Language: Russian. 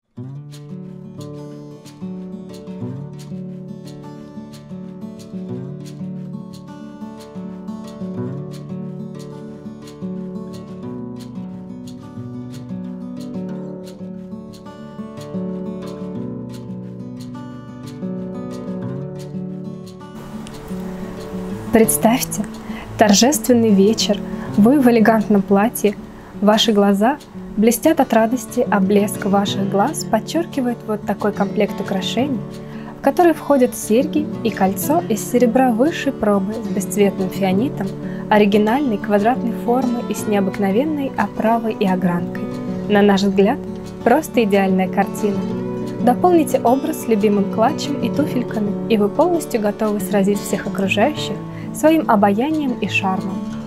Представьте, торжественный вечер, вы в элегантном платье, ваши глаза блестят от радости, а блеск ваших глаз подчеркивает вот такой комплект украшений, в который входят серьги и кольцо из серебра высшей пробы с бесцветным фианитом, оригинальной квадратной формы и с необыкновенной оправой и огранкой. На наш взгляд, просто идеальная картина. Дополните образ любимым клатчем и туфельками, и вы полностью готовы сразить всех окружающих своим обаянием и шармом.